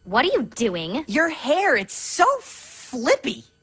What are you doing? Your hair, it's so flippy.